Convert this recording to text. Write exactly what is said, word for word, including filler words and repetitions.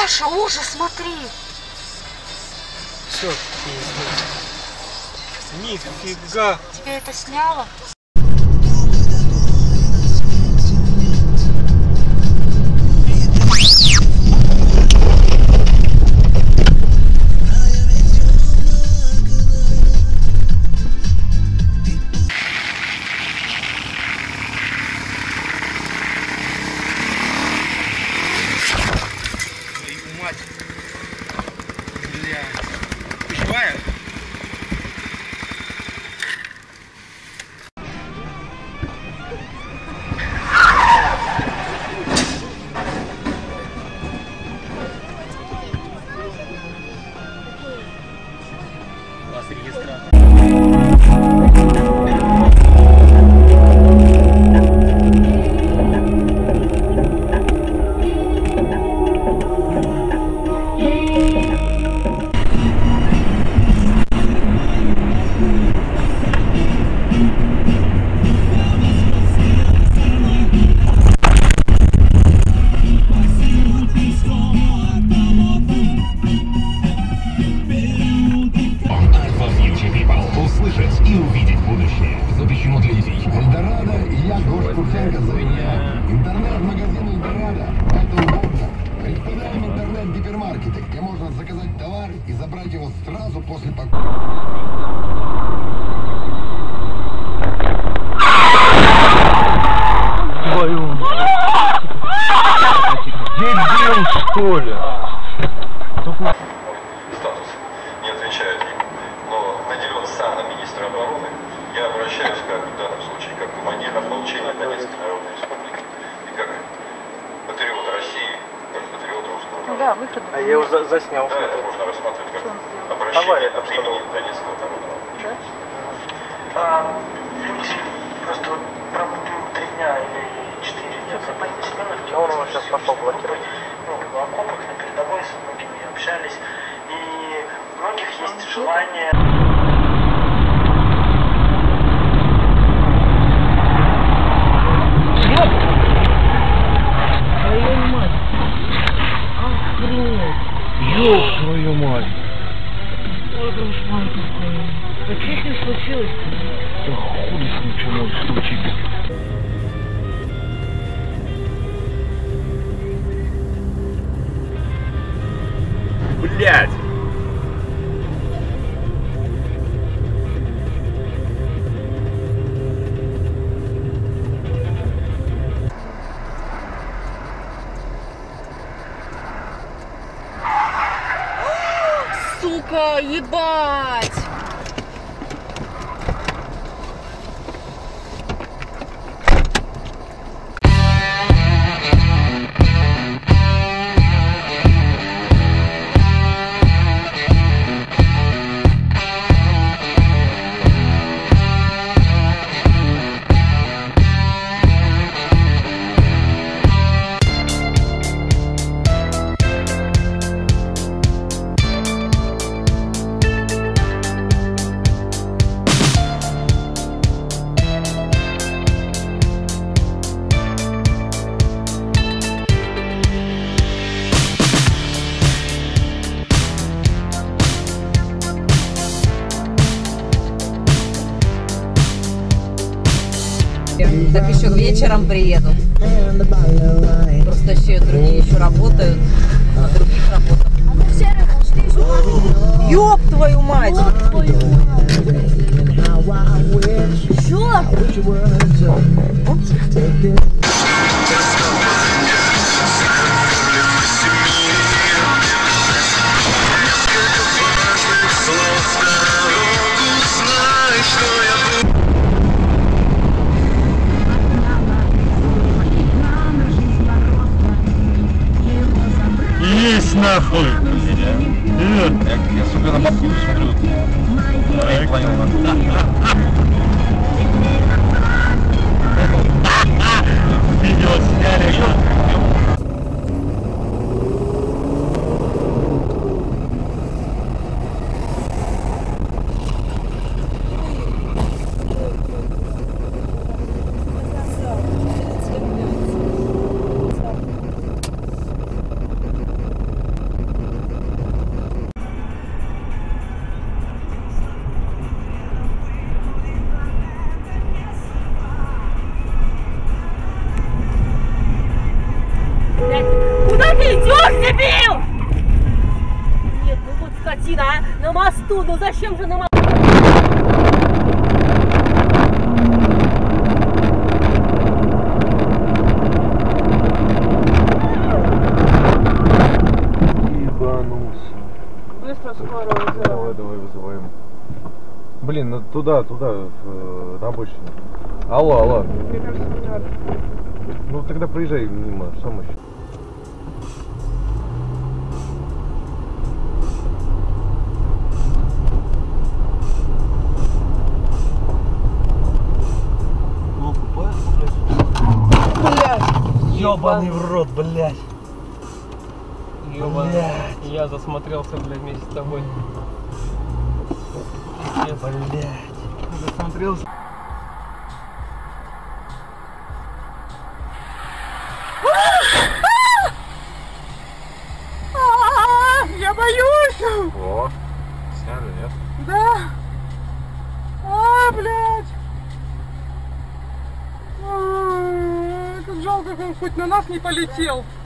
Паша, ужас, смотри. Все, нифига. Тебя это сняло? Интернет-магазин Эльдорадо. Это удобно. Предполагаем интернет-гипермаркеты, где можно заказать товар и забрать его сразу после покупки. Твою. Дебил, что ли? Статус не отвечает ему, но наделен саном министра обороны. Я обращаюсь, как в данном случае, как командир ополчения Донецкой Народной Республики и как патриот России, как патриот русского народа. Да, выход. А я его за заснял. Да, это можно рассматривать как обращение от имени Донецкого народа. Да? А, люди просто вот пробыли три дня или четыре дня за сменах. Он его сейчас пошел блокировать. Ну, в окопах на передовой с многими общались. И у многих есть желание... Ёб твою мать! Ой, дружбан какой. А что с ним случилось-то? Да хули с ним что может случиться? Блядь! Сука, ебать! Так еще вечером приедут. Просто еще другие еще работают на других работах. Ёб твою мать! Чё? Есть нахуй! Я, Я, сука, на бабку смотрю. Я понял, видео сняли. Куда ты идешь, дебил? Нет, ну вот скотина, а? На мосту, ну зачем же на мосту? Ебанулся. Быстро скорую вызываем. Давай, давай вызываем. Блин, ну туда, туда, в, на обочину. Алло, алло. Мне кажется, не надо. Ну тогда проезжай мимо, помощь. Блядь! Ёбаный в рот, блядь. Ёбаный. Блядь. Я засмотрелся, блядь, вместе с тобой. Блядь. Засмотрелся. Я боюсь! О, сняли, нет? Да! А, блядь! А, как жалко, как он хоть на нас не полетел.